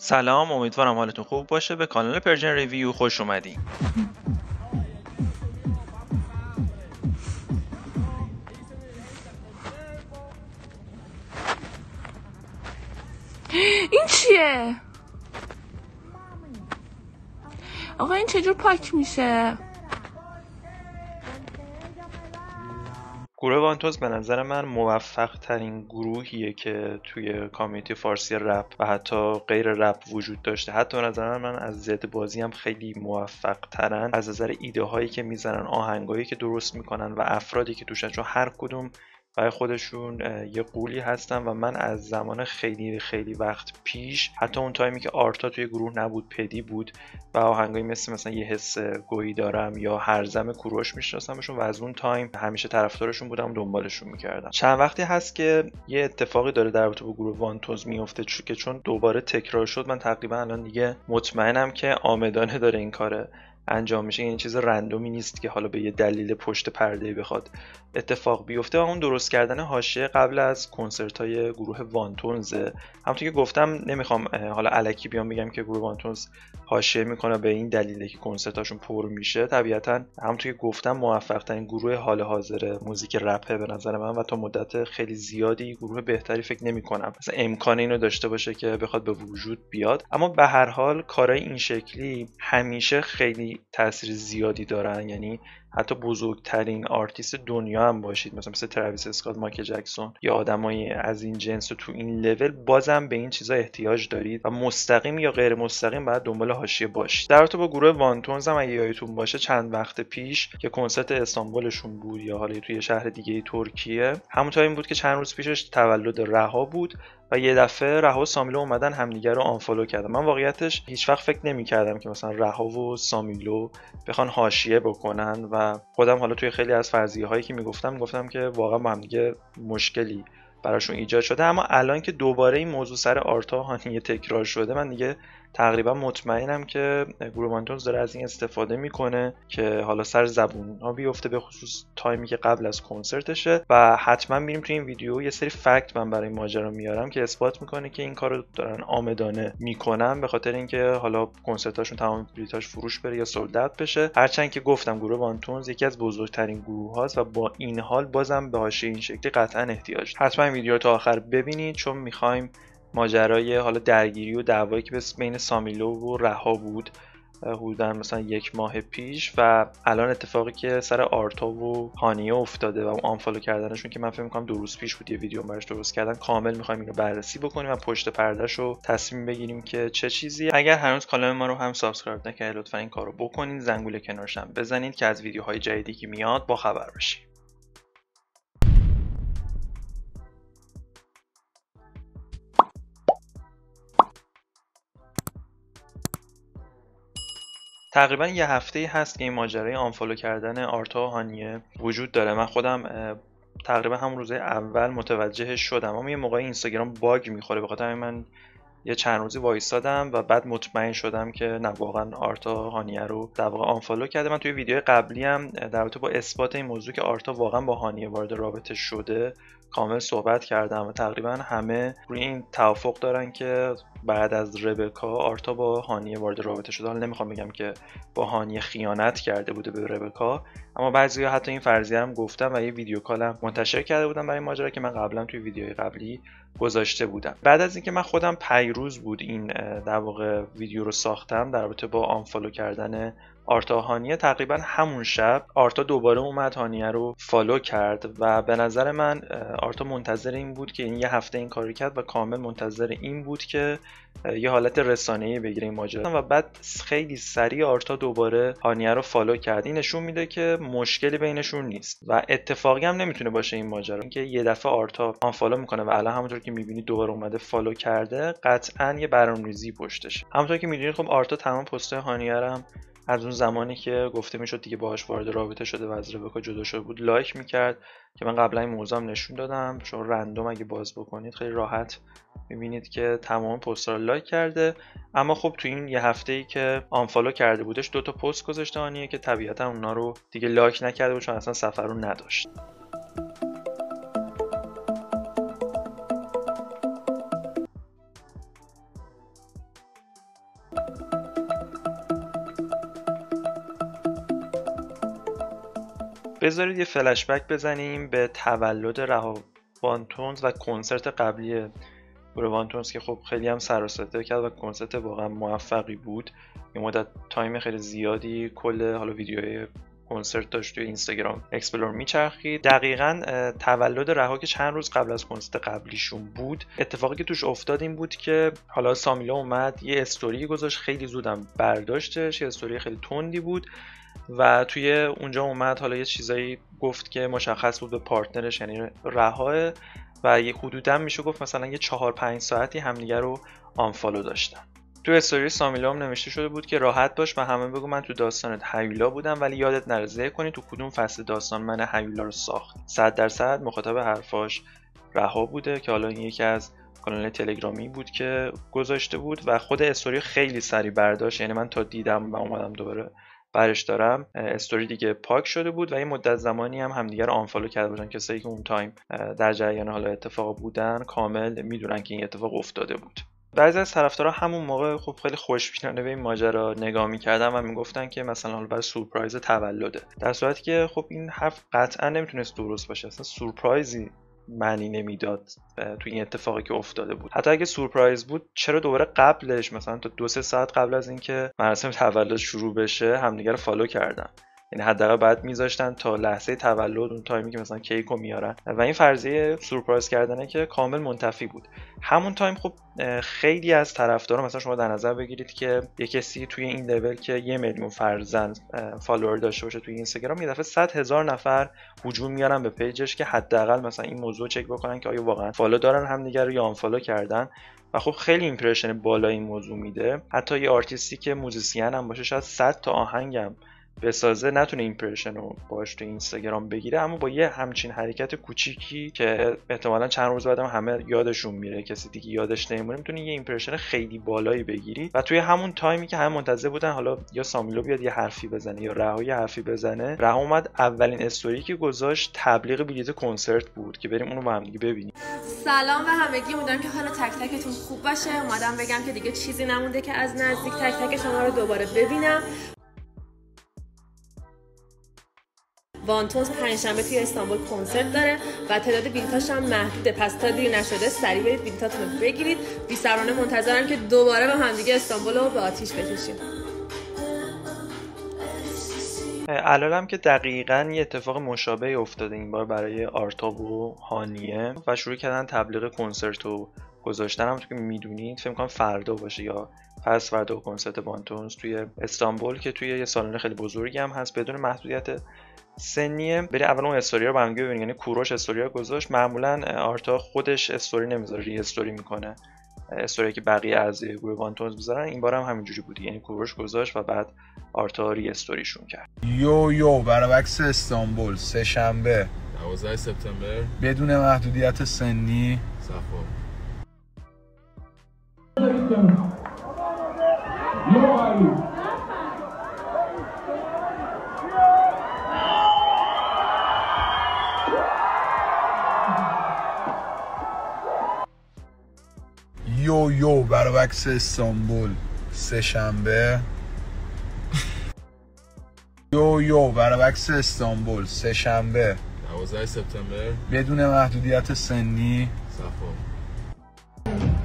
سلام، امیدوارم حالتون خوب باشه. به کانال پرژن ریویو خوش اومدین. این چیه؟ آقا این چجور پاک میشه؟ گروه وانتوز به نظر من موفق ترین گروهیه که توی کامیونیتی فارسی رپ و حتی غیر رپ وجود داشته. حتی به نظر من از ضد بازی هم خیلی موفق ترن از نظر ایده هایی که میزنن، آهنگایی که درست میکنن و افرادی که توشن، چون هر کدوم برای خودشون یه قولی هستن. و من از زمان خیلی خیلی وقت پیش، حتی اون تایمی که آرتا توی گروه نبود، پدی بود و آهنگایی مثلا یه حس گویی دارم یا هرزم کوروش میشناسمشون و از اون تایم همیشه طرفدارشون بودم، دنبالشون میکردم. چند وقتی هست که یه اتفاقی داره در رابطه با گروه وانتوز میفته که چون دوباره تکرار شد، من تقریبا الان دیگه مطمئنم که عامدانه داره این کاره انجام میشه. این چیز رندومی نیست که حالا به یه دلیل پشت پرده بخواد اتفاق بیفته. و اون درست کردن حاشیه قبل از کنسرت های گروه وانتونزه. همونطور که گفتم نمیخوام حالا الکی بیام بگم که گروه وانتونز حاشیه میکنه به این دلیله که کنسرتاشون پر میشه. طبیعتا همونطور که گفتم موفق ترین گروه حال حاضر موزیک رپه به نظر من و تا مدت خیلی زیادی گروه بهتری فکر نمیکنم مثلا امکان اینو داشته باشه که بخواد به وجود بیاد. اما به هر حال کارهای این شکلی همیشه خیلی تاثیر زیادی دارن. یعنی حتی بزرگترین آرتیست دنیا هم باشید، مثل ترویس اسکات، مایکل جکسون یا آدمایی از این جنس و تو این لول، بازم به این چیزا احتیاج دارید و مستقیم یا غیر مستقیم باید دنبال حاشیه باشید. در رابطه با گروه وانتونز هم اگه یادتون باشه چند وقت پیش که کنسرت استانبولشون بود یا حالا توی شهر دیگه ترکیه، همون تایم بود که چند روز پیشش تولد رها بود و یه دفعه رها و سامیلو اومدن همدیگه رو آنفالو کردن. من واقعیتش هیچ وقت فکر نمی‌کردم که مثلا رها و سامیلو بخوان حاشیه بکنن و خودم حالا توی خیلی از فرضیه هایی که گفتم که واقعا با هم دیگه مشکلی براشون ایجاد شده. اما الان که دوباره این موضوع سر آرتا هانیه تکرار شده، من دیگه تقریبا مطمئنم که گروه وانتونز داره از این استفاده میکنه که حالا سر زبون ها بیفته، به خصوص تایمی که قبل از کنسرتشه. و حتما میریم توی این ویدیو یه سری فکت من برای ماجرا میارم که اثبات میکنه که این کارو دارن عامدانه میکنن، به خاطر اینکه حالا کنسرتاشون تمام بلیطاش فروش بره یا سولد اوت بشه. هرچند که گفتم گروه وانتونز یکی از بزرگترین گروه هاست و با این حال بازم به حاشیه این شکلی قطعا احتیاج. حتما این ویدیو رو تا آخر ببینید، چون میخوایم ماجرای حالا درگیری و دعوایی که بین سامیلو و رها بود حدودا مثلا 1 ماه پیش و الان اتفاقی که سر آرتا و هانیه افتاده و آنفالو کردنشون که من فکر می‌کنم 2 روز پیش بود یه ویدیو براش درست کردن، کامل می‌خوایم اینو بررسی بکنیم و پشت پردهش رو تصمیم بگیریم که چه چیزی. اگر هنوز کانال ما رو هم سابسکرایب نکردید لطفا این کارو بکنین، زنگوله کنارش هم بزنید که از ویدیوهای جدیدی که میاد با خبر بشید. تقریبا یه هفته هست که این ماجرای آنفالو کردن آرتا و هانیه وجود داره. من خودم تقریبا همون روز اول متوجه شدم، اما یه موقعی اینستاگرام باگ میخوره، به خاطر من یه چند روزی وایسادم و بعد مطمئن شدم که نه واقعا آرتا هانیه رو در واقع آنفالو کرده. من توی ویدیو قبلی هم در رابطه با اثبات این موضوع که آرتا واقعا با هانیه وارد رابطه شده کامل صحبت کردم و تقریبا همه روی این توافق دارن که بعد از ربکا آرتا با هانیه وارد رابطه شده. حالا نمیخوام بگم که با هانیه خیانت کرده بوده به ربکا، اما بعضیا حتی این فرضیه هم گفتن و یه ویدیو کالم منتشر کرده بودم برای ماجرا که من قبلا توی ویدیوهای قبلی گذاشته بودم. بعد از اینکه من خودم پیروز بود این در واقع ویدیو رو ساختم در رابطه با آنفالو کردن آرتا هانیه، تقریبا همون شب آرتا دوباره اومد هانیه رو فالو کرد و به نظر من آرتا منتظر این بود که این یه هفته این کارو کرد و کامل منتظر این بود که یه حالت رسانه‌ای بگیره این ماجرا و بعد خیلی سریع آرتا دوباره هانیه رو فالو کرد. این نشون میده که مشکلی بینشون نیست و اتفاقی هم نمیتونه باشه این ماجرا. اینکه یه دفعه آرتا آنفالو میکنه و الان همونطور که میبینید دوباره اومده فالو کرده، قطعاً یه برنامه‌ریزی پشتشه. همونطور که میدونید خب آرتا تمام پست‌های هانیه رو از اون زمانی که گفته میشد دیگه باهاش وارد رابطه شده و از ربکا جدا شده بود لایک میکرد که من قبلا این موضوع هم نشون دادم، چون رندوم اگه باز بکنید خیلی راحت میبینید که تمام پست‌ها رو لایک کرده. اما خب تو این یه هفته‌ای که آنفالو کرده بودش 2 تا پست گذاشته هانیه که طبیعتا اونا رو دیگه لایک نکرده بود چون اصلا سفر رو نداشت. بذارید یه فلش بک بزنیم به تولد رها وانتونز و کنسرت قبلی گروه وانتونز که خب خیلی هم سر و صدا کرد و کنسرت واقعا موفقی بود. یه مدت تایم خیلی زیادی کل حالا ویدیوهای کنسرت داشت توی اینستاگرام اکسپلور میچرخید. دقیقاً تولد رها که چند روز قبل از کنسرت قبلیشون بود، اتفاقی که توش افتاد این بود که حالا سامیلا اومد یه استوری گذاشت، خیلی زودم برداشتش، یه استوری خیلی تندی بود و توی اونجا اومد حالا یه چیزایی گفت که مشخص بود به پارتنرش یعنی رها و یه حدوداً میشه گفت مثلا یه 4-5 ساعتی همدیگه رو آنفالو داشتن. تو استوری سامیلا هم نوشته شده بود که راحت باش و همه بگو من تو داستانت هیولا بودم ولی یادت نره ذکر کنی تو کدوم فصل داستان من هیولا رو ساخت. 100% مخاطب حرفاش رها بوده که حالا این یکی از کانال تلگرامی بود که گذاشته بود و خود استوری خیلی سریع برداشت، یعنی من تا دیدم و اومدم دوباره برش دارم استوری دیگه پاک شده بود و این مدت زمانی هم همدیگه رو آنفالو کرده بودن. کسایی که اون تایم در جریان حالا اتفاق بودن کامل میدونن که این اتفاق افتاده بود. بعضی از طرفدارا همون موقع خب خیلی خوشبینانه به این ماجرا نگاه می‌کردن و میگفتن که مثلا حالا برای سورپرایز تولده، در صورتی که خب این حرف قطعا نمیتونست درست باشه. اصلا سورپرایزی معنی نمیداد تو این اتفاقی که افتاده بود. حتی اگه سورپرایز بود چرا دوباره قبلش مثلا تا 2-3 ساعت قبل از اینکه مراسم تولد شروع بشه همدیگه رو فالو کردن؟ یعنی حداقل بعد میذاشتن تا لحظه تولد، اون تایمی که مثلا کیکو میارن و این فرضیه سورپرایز کردنه که کامل منتفی بود. همون تایم خب خیلی از طرفدارا مثلا شما در نظر بگیرید که یه کسی توی این لول که 1 میلیون فرزند فالوور داشته باشه توی اینستاگرام، یه دفعه 100,000 نفر هجوم میارن به پیجش که حداقل مثلا این موضوع چک بکنن که آیا واقعا فالو دارن همدیگه رو یا آنفالو کردن و خب خیلی ایمپرشن بالا این موضوع میده. حتی یه آرتیستی که موزیسین هم باشه شاید 100 تا آهنگم بسازه نتونه ایمپرشن رو باش تو اینستاگرام بگیره، اما با یه همچین حرکت کوچیکی که احتمالاً چند روز بعدم همه یادشون میره، کسی دیگه یادش نمیمونه، میتونی یه ایمپرشن خیلی بالایی بگیری. و توی همون تایمی که همه منتظر بودن حالا یا سامیلو بیاد یه حرفی بزنه یا رها یه حرفی بزنه، رها اومد اولین استوری که گذاشت تبلیغ بلیت کنسرت بود که بریم اونو با هم دیگه ببینیم. سلام به همگی، امیدوارم که حالا تک تکتون خوب باشه. اومدم بگم که دیگه چیزی نمونده که از نزدیک تک تک شما رو دوباره ببینم. وانتونز پنجشنبه توی استانبول کنسرت داره و تعداد بلیطاش هم محدوده، پس تا دیر نشده سریع برید بلیطاتون رو بگیرید. بی‌صبرانه منتظرم که دوباره با هم دیگه استانبول رو به آتیش بکشیم. الانم که دقیقاً یه اتفاق مشابه افتاده این بار برای آرتاب و هانیه و شروع کردن تبلیغ کنسرت رو گذاشتن. همونطور که میدونید فکر می‌کنم فردا باشه یا پس فردا کنسرت وانتونز توی استانبول که توی یه سالن خیلی بزرگی هم هست بدون محدودیت سنیه. برید اول اون استوری رو با هم ببینید. یعنی کوروش استوری رو گذاشت. معمولا آرتا خودش استوری نمیذاره، ری استوری میکنه، استوری که بقیه اعضای گروه وانتونز بذارن. این بار هم همینجوری بود، یعنی کوروش گذاشت و بعد آرتا ری استوریشون کرد. یو برعکس استانبول سه‌شنبه 12 سپتامبر بدون محدودیت سنی. صفا یو برعکس استانبول سه‌شنبه یو برعکس استانبول سه‌شنبه 12 سپتامبر بدون محدودیت سنی. صفا